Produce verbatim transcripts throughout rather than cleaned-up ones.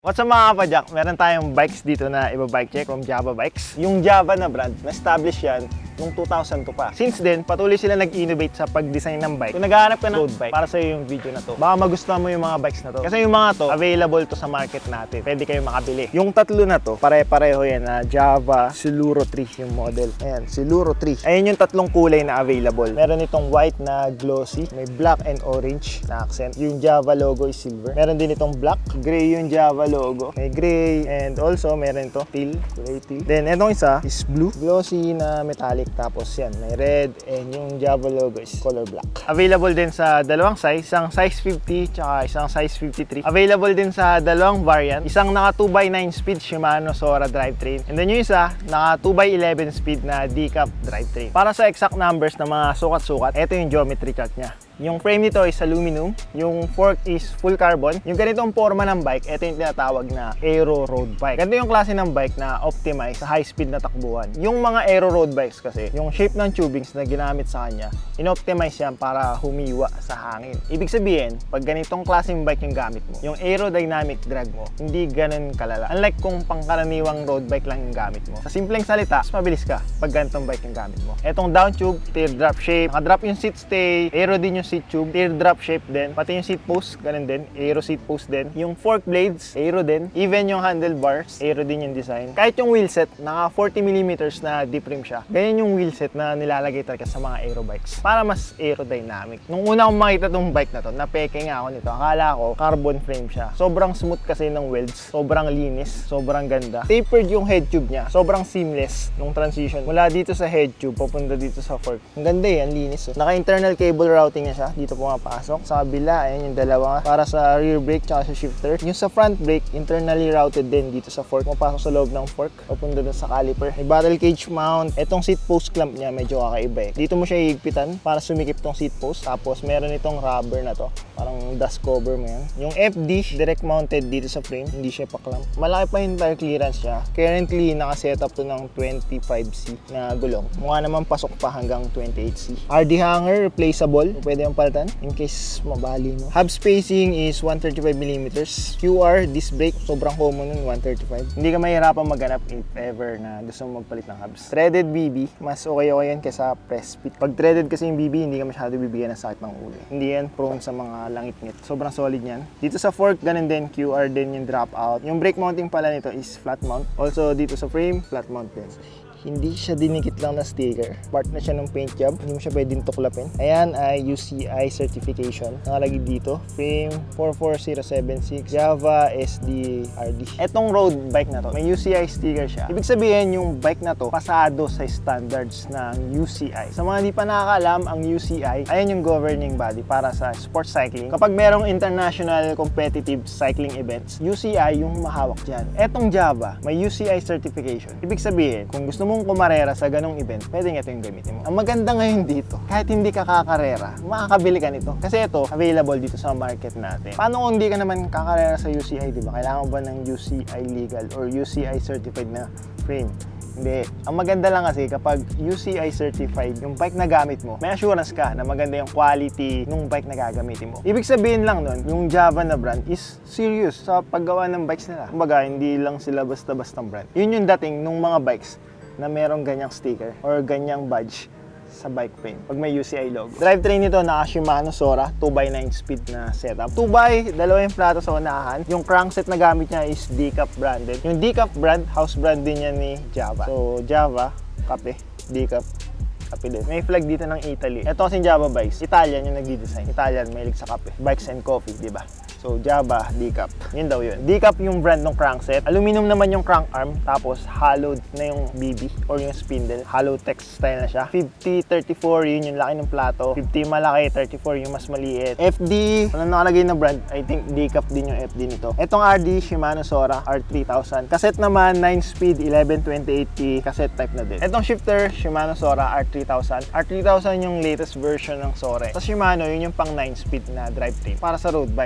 What's up mga kapadyak? Meron tayong bikes dito na iba-bike check from Java Bikes. Yung Java na brand, na-establish yan noong two thousand two pa. Since then, patuloy sila nag-innovate sa pag-design ng bike. Kung naghahanap ka ng road bike, para sa'yo yung video na to. Baka magustuhan mo yung mga bikes na to. Kasi yung mga to, available to sa market natin. Pwede kayo makabili. Yung tatlo na to, pare-pareho yan na Java Siluro three yung model. Ayan, Siluro three. Ayan yung tatlong kulay na available. Meron itong white na glossy, may black and orange na accent. Yung Java logo is silver. Meron din itong black, gray yung Java logo. May gray and also meron ito teal, gray teal. Then itong isa is blue, glossy na metallic. Tapos yan, may red and yung Java logo is color black. Available din sa dalawang size, isang size fifty tsaka isang size fifty-three. Available din sa dalawang variant, isang naka two by nine speed Shimano Sora drivetrain. And then yung isa, naka two by eleven speed na decap drivetrain. Para sa exact numbers na mga sukat-sukat, ito yung geometry chart niya. Yung frame nito is aluminum, yung fork is full carbon. Yung ganitong forma ng bike, ito yung tinatawag na aero road bike. Ganito yung klase ng bike na optimize sa high speed na takbuhan. Yung mga aero road bikes kasi, yung shape ng tubings na ginamit sa kanya, in-optimize yan para humiwa sa hangin. Ibig sabihin, pag ganitong klaseng bike yung gamit mo, yung aerodynamic drag mo, hindi ganun kalala. Unlike kung pangkaraniwang road bike lang yung gamit mo. Sa simpleng salita, mas mabilis ka pag ganitong bike yung gamit mo. Etong down tube, teardrop shape, nakadrop yung seat stay, aero din yung seat tube, teardrop shape din, pati yung seat post, ganun din, aero seat post din. Yung fork blades, aero din. Even yung handlebars, aero din yung design. Kahit yung wheelset, naka forty millimeters na deep rim siya. Ganyan yung wheelset na nilalagay talaga sa mga aero bikes para mas aerodynamic. Nung una kong makita tong bike na to, napeke nga ako nito. Akala ko, carbon frame siya. Sobrang smooth kasi ng welds, sobrang linis, sobrang ganda. Tapered yung head tube niya, sobrang seamless nung transition. Mula dito sa head tube, papunta dito sa fork. Ang ganda eh, ang linis. Oh. Naka-internal cable routing niya siya, dito pumapasok. Sa kabila, ayan yung dalawa para sa rear brake tsaka sa shifter. Yung sa front brake, internally routed din dito sa fork. Pumapasok sa loob ng fork, papunta dun sa caliper. May battle cage mount. Etong seat post clamp niya, medyo kakaiba eh. Dito mo siya higpitan para sumikip tong seat post. Tapos meron itong rubber na to. Parang dust cover mo yan. Yung F D, direct mounted dito sa frame. Hindi siya pa-clamp. Malaki pa yung tire clearance siya. Currently, nakasetup to ng twenty-five C na gulong. Mukha naman pasok pa hanggang twenty-eight C. R D hanger, replaceable. Pwede yung palitan in case mabali mo. Hub spacing is one thirty-five millimeters. Q R, disc brake, sobrang common nun, one thirty-five. Hindi ka mahirapan maghanap if ever na gusto mo magpalit ng hubs. Threaded B B, mas okay-okay yan kaysa press fit. Pag threaded kasi yung B B, hindi ka masyado bibigyan ng sakit ng ulo. Hindi yan prone sa mga langit-ngit. Sobrang solid yan. Dito sa fork, ganun din, Q R din yung drop out. Yung brake mounting pala nito is flat mount. Also, dito sa frame, flat mount din. Hindi siya dinikit lang na sticker. Part na siya ng paint job. Hindi mo siya pwedeng tuklapin. Ayan ay U C I certification. Nakalagay dito. Frame four four zero seven six. Java S D R D. Etong road bike na to, may U C I sticker siya. Ibig sabihin yung bike na to, pasado sa standards ng U C I. Sa mga di pa nakakaalam, ang U C I, ayan yung governing body para sa sports cycling. Kapag merong international competitive cycling events, U C I yung mahawak dyan. Etong Java, may U C I certification. Ibig sabihin, kung gusto mo kumarera sa ganong event, pwede nga ito yung gamitin mo. Ang maganda ngayon dito, kahit hindi ka kakarera, makakabili ka nito. Kasi ito, available dito sa market natin. Paano kung hindi ka naman kakarera sa U C I, di ba? Kailangan ba ng U C I legal or U C I certified na frame? Hindi. Ang maganda lang kasi kapag U C I certified yung bike na gamit mo, may assurance ka na maganda yung quality ng bike na gagamitin mo. Ibig sabihin lang nun, yung Java na brand is serious sa paggawa ng bikes nila. Kumbaga, hindi lang sila basta-bastang brand. Yun yung dating ng mga bikes na merong ganyang sticker or ganyang badge sa bike frame pag may U C I logo. Drivetrain nito naka Shimano Sora two by nine speed na setup. two by, dalawa yung plato sa unahan. Yung crankset na gamit niya is decap branded. Yung decap brand, house brand din niya ni Java. So Java, kape, decap, kape din. May flag dito ng Italy. Ito kasi Java bikes, Italian yung nag-design. Italian, mahilig sa kape. Bikes and coffee, di ba? So, Java, decap. Yun daw yun. Decap yung brand ng crankset. Aluminum naman yung crank arm. Tapos, hollowed na yung B B or yung spindle. Hollow text style na siya. fifty thirty-four, yun yung laki ng plato. fifty malaki, thirty-four yung mas maliit. F D, ano nakalagay na brand? I think decap din yung F D nito. Etong R D, Shimano Sora R three thousand. Cassette naman, nine speed, eleven twenty-eight P. Cassette type na din. Etong shifter, Shimano Sora R three thousand. R three thousand yung latest version ng Sora. Sa Shimano, yun yung pang nine speed na drivetrain para sa road bike. Etong R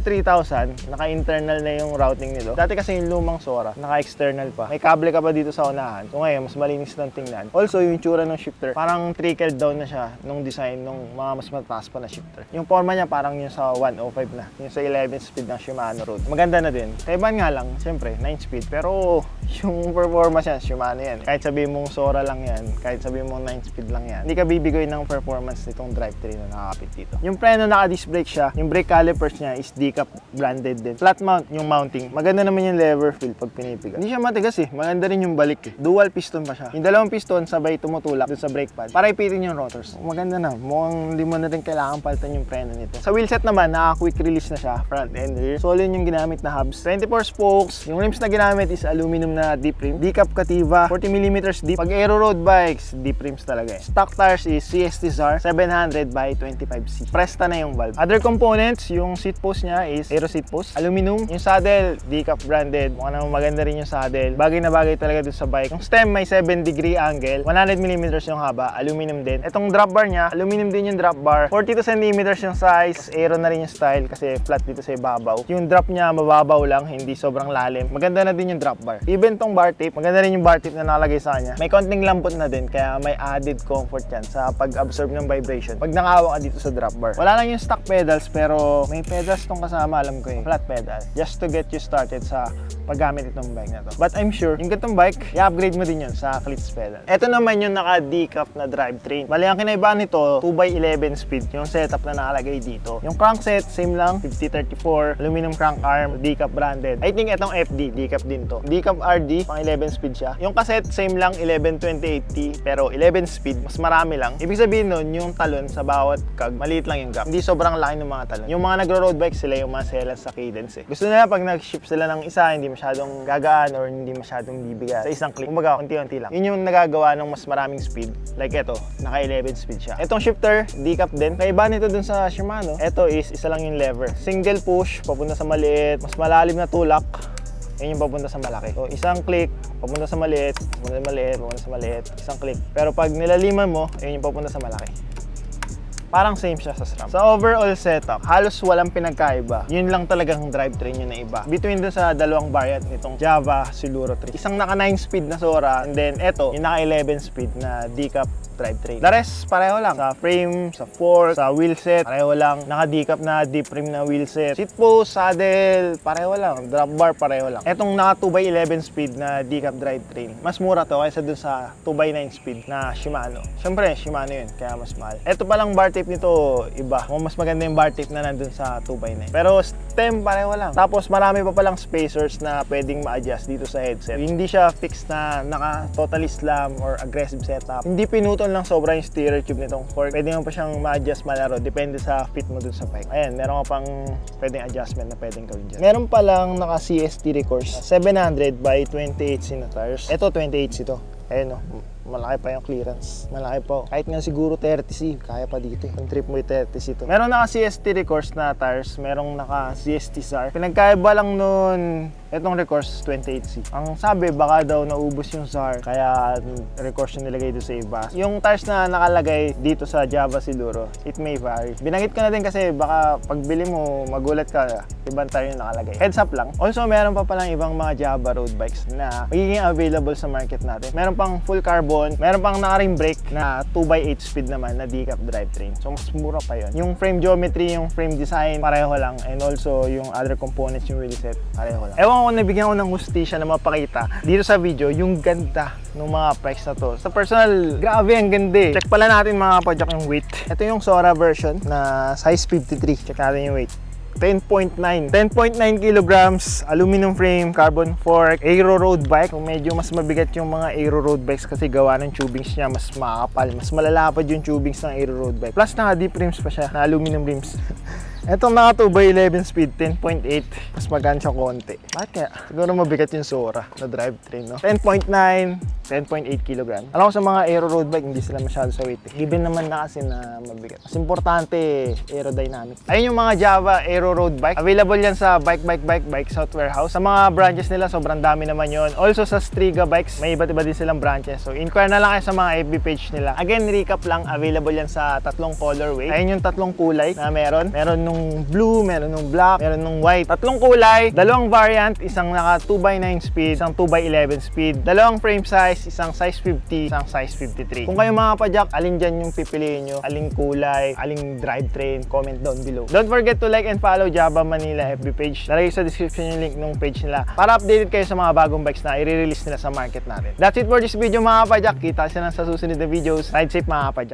three thousand, naka-internal na yung routing nito. Dati kasi yung lumang Sora, naka-external pa. May kable ka pa dito sa unahan. So ngayon, mas malinis ng tingnan. Also, yung itsura ng shifter, parang trickled down na siya nung design nung mga mas mataas pa na shifter. Yung forma niya parang yung sa one oh five na, yung sa eleven speed ng Shimano Road. Maganda na din. Kaiban nga lang, syempre, nine speed. Pero yung performance yan, Shimano yan. Kahit sabihin mong Sora lang yan, kahit sabihin mong nine speed lang yan, hindi ka bibigoy ng performance nitong drivetrain na nakakapit dito. Yung preno naka-disc brake siya, yung brake calipers niya is Decap branded din. Flat mount yung mounting. Maganda naman yung lever feel pag pinipiga. Hindi siya matigas eh. Maganda rin yung balik eh. Dual piston pa siya. Yung dalawang piston sabay tumutulak dun sa brake pad para ipitin yung rotors. Maganda na. Mukhang hindi mo na rin kailangan palitan yung preno nito. Sa wheelset naman, naka-quick release na siya. Front and rear. Solid yung ginamit na hubs. twenty-four spokes. Yung rims na ginamit is aluminum na deep rim. Decap Cativa. forty millimeters deep. Pag aero road bikes, deep rims talaga eh. Stock tires is C S T Z R seven hundred by twenty-five C. Presta na yung valve. Other components, yung seat post niya is aero seat post. Aluminum. Yung saddle, Decap branded. Mukha naman maganda rin yung saddle. Bagay na bagay talaga dun sa bike. Yung stem may seven degree angle. one hundred millimeters yung haba. Aluminum din. Itong drop bar niya, aluminum din yung drop bar. forty-two centimeters yung size. Aero na rin yung style kasi flat dito sa ibabaw. Yung drop niya mababaw lang, hindi sobrang lalim. Maganda na din yung drop bar. Even tong bar tape, maganda rin yung bar tape na nakalagay sa kanya. May konting lambot na din kaya may added comfort yan sa pag-absorb ng vibration pag nakawa ka dito sa drop bar. Wala lang yung stock pedals pero may pedals tong kasama, alam ko eh. Flat pedal. Just to get you started sa paggamit itong bike na to. But I'm sure, yung ganitong bike, i-upgrade mo din yun sa Klipsch pedal. Ito naman yung naka-decap na drivetrain. Bali, ang kinaibahan nito, two by eleven speed yung setup na nakalagay dito. Yung crankset, same lang, fifty thirty-four, aluminum crank arm, decap branded. I think itong F D, decap din to. Decap R D, pang eleven speed siya. Yung cassette, same lang, eleven twenty eighty, pero eleven speed, mas marami lang. Ibig sabihin nun, yung talon sa bawat kag, maliit lang yung gap. Hindi sobrang laki ng mga talon. Yung mga nagro-road bike, sila yung mga selan sa cadence eh. Gusto nila pag nag-ship sila ng isa, hindi masyadong gagaan or hindi masyadong bibigat. Sa isang click, kumbaga, unti-unti lang. Yun yung nagagawa ng mas maraming speed. Like ito, naka eleven speed siya. Itong shifter, decap din. Kaiba nito dun sa Shimano. Ito is isa lang yung lever. Single push, papunta sa maliit. Mas malalim na tulak. Yun yung papunta sa malaki. So, isang click, papunta sa maliit, papunta sa maliit, papunta sa maliit, isang click. Pero pag nilaliman mo, yun yung papunta sa malaki. Parang same siya sa SRAM. Sa overall setup, halos walang pinagkaiba. Yun lang talagang drivetrain yun na iba. Between dun sa dalawang variant nitong Java Siluro three. Isang naka nine speed na Sora, and then eto, yung naka eleven speed na decap drivetrain. The rest, pareho lang. Sa frame, sa fork, sa wheelset, pareho lang. Naka-decap na deep rim na wheelset. Seat post, saddle, pareho lang. Drop bar, pareho lang. Etong naka two by eleven speed na decap drivetrain, mas mura to kaysa dun sa two by nine speed na Shimano. Siyempre, Shimano yun, kaya mas mahal. Eto palang bar tape nito, iba. Mas maganda yung bar tape na nandun sa two by nine. Pero stem, pareho lang. Tapos marami pa palang spacers na pwedeng ma-adjust dito sa headset. Hindi siya fixed na naka totally slam or aggressive setup. Hindi pinutol lang sobra yung steerer tube nitong fork. Pwede mo pa siyang ma-adjust malaro. Depende sa fit mo dun sa bike. Ayan, meron ka pang pwedeng adjustment na pwedeng gawin dyan. Meron palang naka C S T recourse. seven hundred by twenty-eight C na tires. Ito, twenty-eight C to. Ayun o. Malaki pa yung clearance. Malaki pa. Kahit nga siguro thirty C, kaya pa dito. Yung trip mo yung thirty C to. Meron naka C S T recourse na tires. Merong naka C S T Z R. Pinagkaiba lang nun, itong recourse twenty-eight C. Ang sabi, baka daw naubos yung Z R. Kaya recourse yung nilagay doon sa iba. Yung tires na nakalagay dito sa Java Siluro, it may vary. Binanggit ko na din kasi baka pagbili mo, magulat ka. Ibang tire yung nakalagay. Heads up lang. Also, meron pa palang ibang mga Java road bikes na magiging available sa market natin. Meron pang full carbon. Meron pang naka-rim brake na two by eight speed naman na decap drivetrain. So, mas mura pa yun. Yung frame geometry, yung frame design, pareho lang. And also, yung other components, yung wheelset, pareho lang. Ewan ko, nabigyan ko ng hustisya na mapakita dito sa video yung ganda ng mga bikes na to. Sa personal, grabe ang ganda eh. Check pala natin mga kapadyak yung weight. Ito yung Sora version na size fifty-three. Check natin yung weight. ten point nine. ten point nine kilograms, aluminum frame, carbon fork, aero road bike. Kung medyo mas mabigat yung mga aero road bikes kasi gawa ng tubings niya, mas makapal, mas malalapad yung tubings ng aero road bike. Plus naka deep rims pa siya, na aluminum rims. Etong naka two by eleven speed, ten point eight. Mas magaan siya konti. Bakit kaya? Siguro mabigat yung Sora na drivetrain, no? ten point nine. ten point eight kilogram. Alam ko sa mga aero road bike, hindi sila masyado sa weight. Eh. Given naman na kasi na mabigat. Mas importante, aerodynamic. Ayun yung mga Java aero road bike. Available yan sa Bike Bike Bike Bike South Warehouse. Sa mga branches nila, sobrang dami naman yon. Also sa Striga Bikes, may iba't iba din silang branches. So inquire na lang kayo sa mga F B page nila. Again, recap lang, available yan sa tatlong colorway. Ayun yung tatlong kulay na meron. Meron nung blue, meron nung black, meron nung white. Tatlong kulay, dalawang variant, isang naka two by nine speed, isang two by eleven speed, dalawang frame size, isang size fifty, isang size fifty-three. Kung kayo mga padyak, alin dyan yung pipiliin nyo, aling kulay, aling drivetrain, comment down below. Don't forget to like and follow Java Manila F B page. Nalagay sa description yung link ng page nila para updated kayo sa mga bagong bikes na i-release nila sa market natin. That's it for this video mga padyak. Kita sila sa susunod na videos. Ride safe mga padyak.